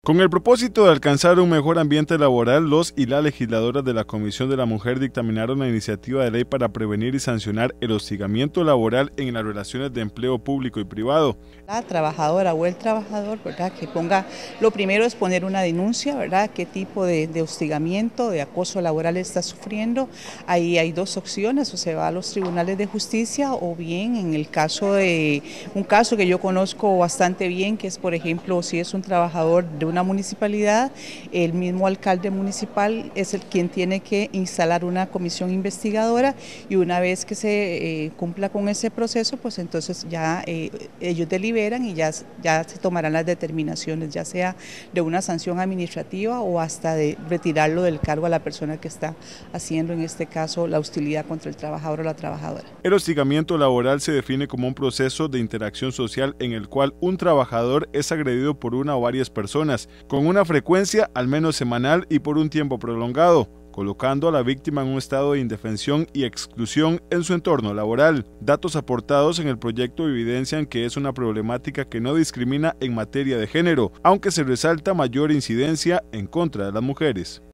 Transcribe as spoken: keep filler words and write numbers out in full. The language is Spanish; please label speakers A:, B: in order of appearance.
A: Con el propósito de alcanzar un mejor ambiente laboral, los y las legisladoras de la Comisión de la Mujer dictaminaron la iniciativa de ley para prevenir y sancionar el hostigamiento laboral en las relaciones de empleo público y privado.
B: La trabajadora o el trabajador, ¿verdad?, que ponga, lo primero es poner una denuncia, ¿verdad?, qué tipo de, de hostigamiento, de acoso laboral está sufriendo. Ahí hay dos opciones, o se va a los tribunales de justicia o bien en el caso de, un caso que yo conozco bastante bien, que es por ejemplo, si es un trabajador de una municipalidad, el mismo alcalde municipal es el quien tiene que instalar una comisión investigadora y una vez que se eh, cumpla con ese proceso, pues entonces ya eh, ellos deliberan y ya, ya se tomarán las determinaciones, ya sea de una sanción administrativa o hasta de retirarlo del cargo a la persona que está haciendo en este caso la hostilidad contra el trabajador o la trabajadora.
A: El hostigamiento laboral se define como un proceso de interacción social en el cual un trabajador es agredido por una o varias personas, con una frecuencia al menos semanal y por un tiempo prolongado, colocando a la víctima en un estado de indefensión y exclusión en su entorno laboral. Datos aportados en el proyecto evidencian que es una problemática que no discrimina en materia de género, aunque se resalta mayor incidencia en contra de las mujeres.